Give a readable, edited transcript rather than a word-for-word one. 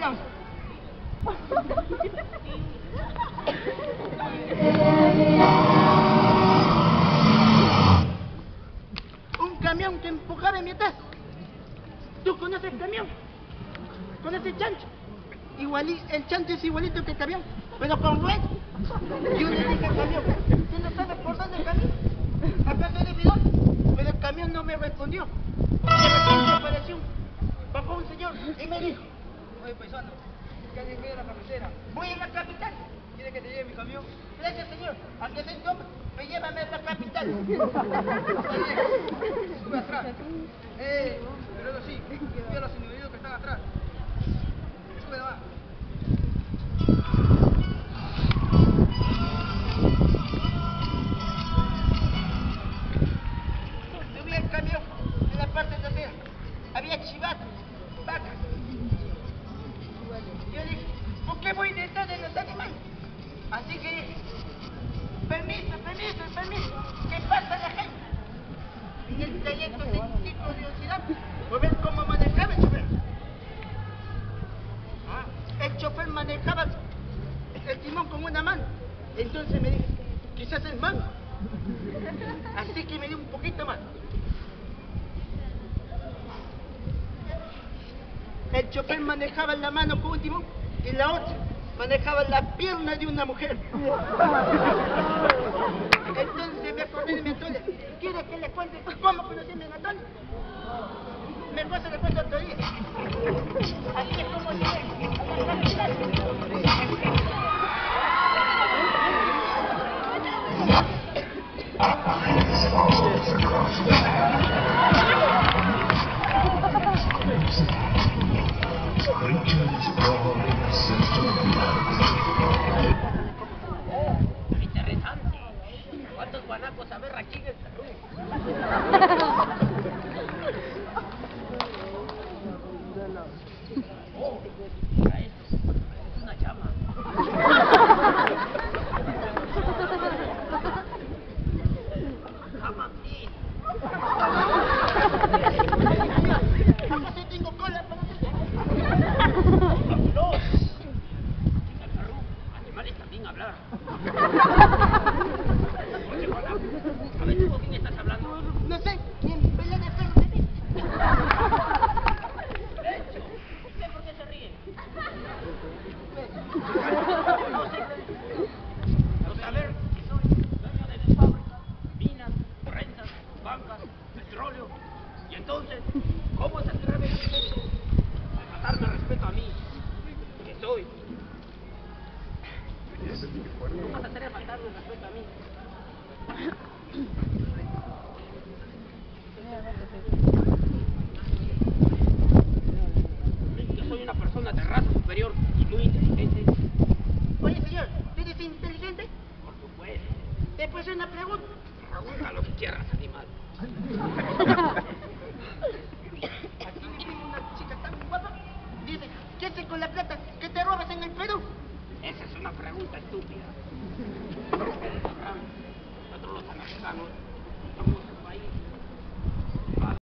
camión. Un camión que empujaba en mi atrás. ¿Tú conoces el camión? ¿Conoces el chancho? El chancho es igualito que el camión, pero con ruedas. Yo le dije al camión, ¿tú no sabes por dónde camino? ¿Acaso eres bidón? Pero el camión no me respondió. De repente apareció, bajó un señor y me dijo, oye, paisano, ¿qué haces en medio de la carretera? voy a la capital. ¿Quieres que te lleve mi camión? Gracias, señor. Aunque soy hombre, me llévame a la capital. Sube atrás. Pero eso sí, cuida a los individuos que están atrás. Sube nomás. Subí al camión en la parte trasera. Había chivatos, vacas. Yo dije, ¿por qué voy detrás de los animales? Así que dije, permiso, que pasa la gente. En el trayecto sentí curiosidad por ver cómo manejaba el chofer. El chofer manejaba el timón con una mano. Entonces me dije, quizás es mango. Así que me di un poquito más. El chofer manejaba la mano con un timón y la otra manejaba la pierna de una mujer. Entonces me acordé de mi Antonia. ¿Quiere que le cuente cómo conocí a mi Antonia? Mejor se le cuento otro día. Así es como llegué a la capital. Interesante. ¿Cuántos guanacos a ver aquí en el Perú? Oh, mira esto. Es una llama. Llama bien. ¿Acaso tengo cola para no. En el Perú, animales también hablar. Oye, guanaco, a ver, ¿tú con quién estás hablando? No sé, ¿quién pelea de perros de mí? No sé por qué se ríen. No sé. A ver, que soy dueño de fábricas, minas, rentas, bancas, petróleo. Y entonces, ¿cómo se atreve a faltarme respeto a mí? Que soy. ¿Cómo se atreve a faltarme respeto a mí? Yo soy una persona de raza superior y muy inteligente. Oye, señor, ¿eres inteligente? Por supuesto. ¿Te puedo hacer una pregunta? Pregunta lo que quieras, animal. Aquí me viene una chica tan guapa. Dice, ¿qué haces con la plata que te robas en el Perú? Esa es una pregunta estúpida. Nosotros los americanos somos un país